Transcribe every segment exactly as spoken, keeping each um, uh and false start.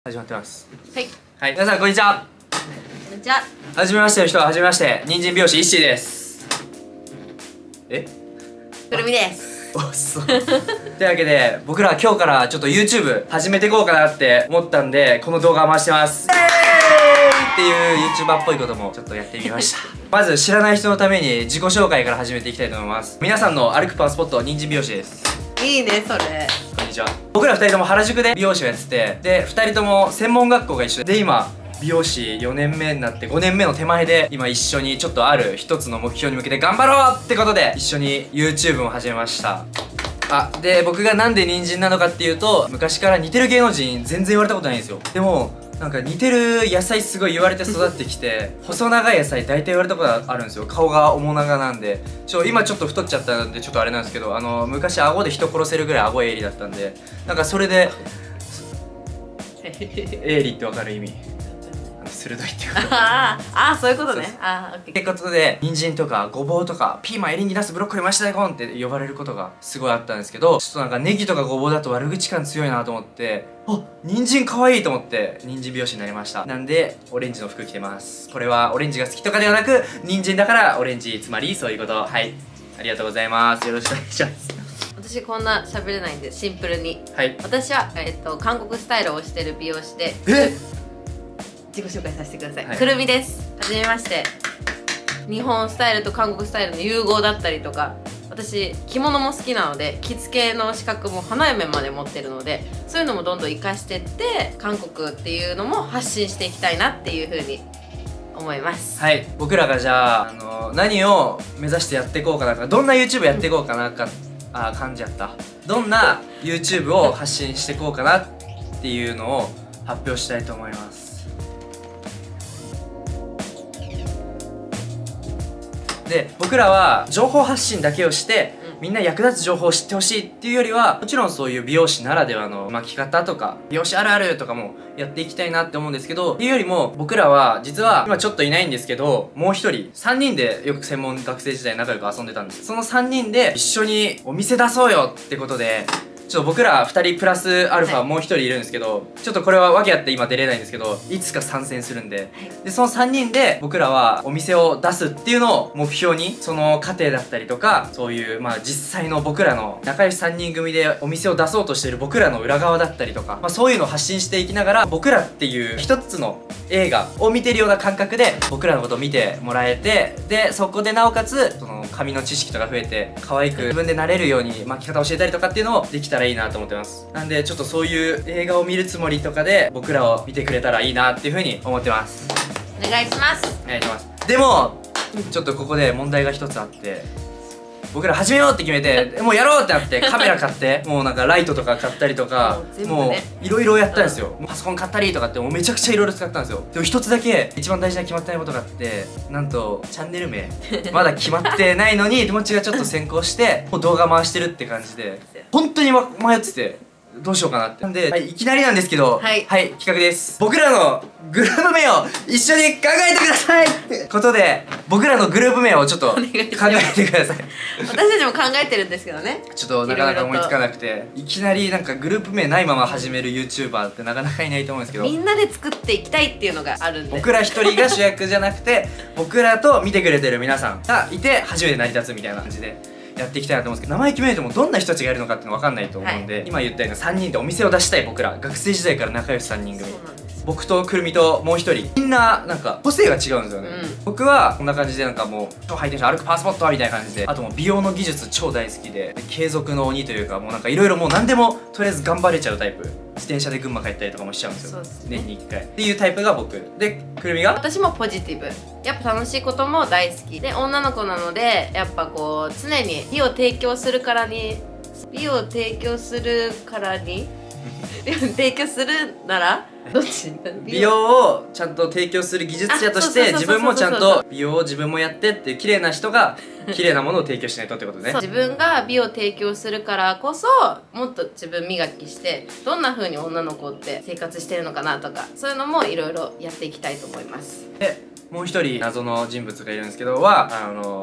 始まってます。 はい。 はい、皆さんこんにちは。 こんにちは。 はじめましての人ははじめまして、人参美容師イッシーです。え？ くるみです。 おっそう。というわけで、僕ら今日からちょっと YouTube 始めていこうかなって思ったんで、この動画を回してます。イエーイっていう YouTuber っぽいこともちょっとやってみました。まず知らない人のために自己紹介から始めていきたいと思います。皆さんの歩くパワースポット、人参美容師です。 いいね、それ。 こんにちは。僕らふたりとも原宿で美容師をやってて、でふたりとも専門学校が一緒で、今美容師よねんめになってごねんめの手前で、今一緒にちょっとある一つの目標に向けて頑張ろうってことで一緒に YouTube も始めました。あ、で僕がなんで人参なのかっていうと、昔から似てる芸能人全然言われたことないんですよ。でもなんか似てる野菜すごい言われて育ってきて細長い野菜大体言われたことあるんですよ。顔が面長なんで、ちょ今ちょっと太っちゃったんでちょっとあれなんですけど、あの昔顎で人殺せるぐらい顎鋭利だったんで、なんかそれで鋭利ってわかる意味、鋭いっていうかああ、そういうことね。ああ、オッケー。 ってことで、人参とかごぼうとかピーマン、エリンギ、ナス、ブロッコリー、マッシュ大根って呼ばれることがすごいあったんですけど、ちょっとなんかネギとかごぼうだと悪口感強いなと思って、あ、人参可愛いと思って人参美容師になりました。なんでオレンジの服着てます。これはオレンジが好きとかではなく、人参だからオレンジ、つまりそういうこと。はい、ありがとうございます。よろしくお願いします。 私こんな喋れないんでシンプルに。 はい。 私はえっと韓国スタイルをしてる美容師で。 え？ 自己紹介させてください。 はい、 くるみです。はじめまして。日本スタイルと韓国スタイルの融合だったりとか、私着物も好きなので着付けの資格も花嫁まで持ってるので、そういうのもどんどん活かしてって韓国っていうのも発信していきたいなっていうふうに思います。 はい、僕らがじゃあ、あの何を目指してやっていこうかなか、どんな YouTube やっていこうかなか、あ、感じやった。どんな YouTube を発信していこうかなっていうのを発表したいと思います。で僕らは情報発信だけをして、うん、みんな役立つ情報を知ってほしいっていうよりは、もちろんそういう美容師ならではの巻き方とか美容師あるあるとかもやっていきたいなって思うんですけど、っていうよりも僕らは実は今ちょっといないんですけど、もう一人さんにんでよく専門学生時代仲良く遊んでたんです。そのさんにんで一緒にお店出そうよってことで、ちょっと僕らふたりプラスアルファもうひとりいるんですけど、はい、ちょっとこれは訳あって今出れないんですけど、いつか参戦するんで、はい、でそのさんにんで僕らはお店を出すっていうのを目標に、その過程だったりとか、そういうまあ実際の僕らの仲良しさんにん組でお店を出そうとしている僕らの裏側だったりとか、まあ、そういうのを発信していきながら、僕らっていう一つの映画を見てるような感覚で僕らのことを見てもらえて、でそこでなおかつその紙の知識とか増えて可愛く自分でなれるように巻き方教えたりとかっていうのをできたらいいなと思ってます。なんでちょっとそういう映画を見るつもりとかで僕らを見てくれたらいいなっていうふうに思ってます。 お願いします。 お願いします。でもちょっとここで問題が一つあって、僕ら始めようって決めてもうやろうってなってカメラ買ってもうなんかライトとか買ったりとか、もういろいろやったんですよ。パソコン買ったりとかってもうめちゃくちゃいろいろ使ったんですよ。でも一つだけ一番大事な決まってないことがあって、なんとチャンネル名まだ決まってないのに友達がちょっと先行してもう動画回してるって感じで、本当に迷っててどうしようかなって。なんで、はい、いきなりなんですけど、はい、はい、企画です。僕らのグループ名を一緒に考えてくださいってことで、僕らのグループ名をちょっと考えてください。 私たちも考えてるんですけどね。 ちょっとなかなか思いつかなくて、いきなりなんかグループ名ないまま始める YouTuber ってなかなかいないと思うんですけど、 みんなで作っていきたいっていうのがあるんで、 僕ら一人が主役じゃなくて僕らと見てくれてる皆さんがいて初めて成り立つみたいな感じでやっていきたいなと思うんですけど、名前決めるともどんな人たちがいるのかっていうの分かんないと思うんで、はい、今言ったようなさんにんでお店を出したい僕ら、学生時代から仲良しさんにん組、僕とくるみともう一人、みんななんか個性が違うんですよね、うん、僕はこんな感じでなんかもう超ハイテンション歩くパワースポットみたいな感じで、あともう美容の技術超大好きで継続の鬼というか、もうなんかいろいろもう何でもとりあえず頑張れちゃうタイプ、自転車で群馬帰ったりとかもしちゃうんですよ。そうですね、年にいっかいっていうタイプが僕で、くるみが私もポジティブ、やっぱ楽しいことも大好きで、女の子なのでやっぱこう常に美を提供するからに美を提供するからに美を提供するならどっち？ 美容をちゃんと提供する技術者として自分もちゃんと美容を自分もやってっていう綺麗な人が綺麗なものを提供しないとってことね。 自分が美を提供するからこそもっと自分磨きしてどんな風に女の子って生活してるのかなとか、そういうのもいろいろやっていきたいと思います。 でもう一人謎の人物がいるんですけどは、あの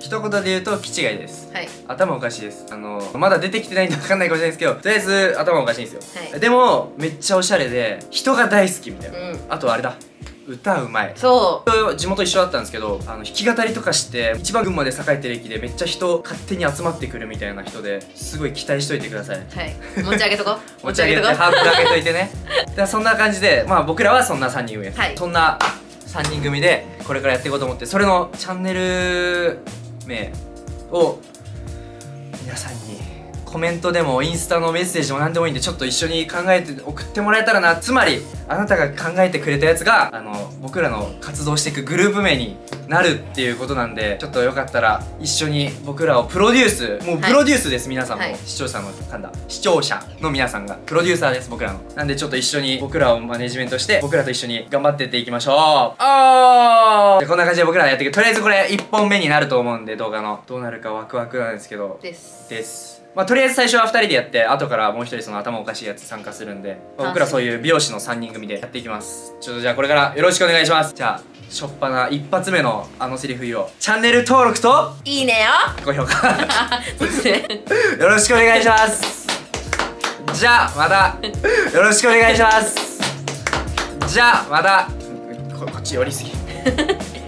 一言で言うと気違いです。 はい。 頭おかしいです。あのまだ出てきてないんで分かんないかもしれないですけど、とりあえず頭おかしいんですよ。 はい。 でもめっちゃおしゃれで人が大好きみたいな。 うん。 あとあれだ、歌うまい。 そ地元一緒だったんですけど、あの弾き語りとかして一番群馬で栄えてる駅でめっちゃ人勝手に集まってくるみたいな人で、すごい期待しといてください。 う。はい。持ち上げとこ。 持ち上げてハードル上げといてね。でそんな感じで、まあ僕らはそんなさんにん組です、 はい、 そんなさんにん組でこれからやっていこうと思って、それのチャンネル名を皆さんにコメントでもインスタのメッセージでも何でもいいんで、ちょっと一緒に考えて送ってもらえたらな。つまりあなたが考えてくれたやつがあの僕らの活動していくグループ名になるっていうことなんで、ちょっとよかったら一緒に僕らをプロデュース、もうプロデュースです、はい、皆さんも、はい、視聴者の噛んだ視聴者の皆さんがプロデューサーです、僕らの。なんでちょっと一緒に僕らをマネジメントして僕らと一緒に頑張ってっていきましょう。あー、こんな感じで僕らやっていく。とりあえずこれいっぽんめになると思うんで、動画のどうなるかワクワクなんですけどですですまあ、とりあえず最初はふたりでやって、後からもうひとりその頭おかしいやつ参加するんで、まあ、僕らそういう美容師のさんにん組でやっていきます。ちょっとじゃあこれからよろしくお願いします。じゃあしょっぱな一発目のあのセリフ言おう。チャンネル登録といいねよ高評価そうですねよろしくお願いします。じゃあまたよろしくお願いします。じゃあまた こ, こっち寄りすぎ